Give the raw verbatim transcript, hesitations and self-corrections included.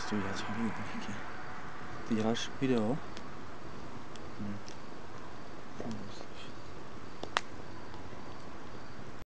So, jetzt habe ich die Jahresvideo. Hmm. Vamos.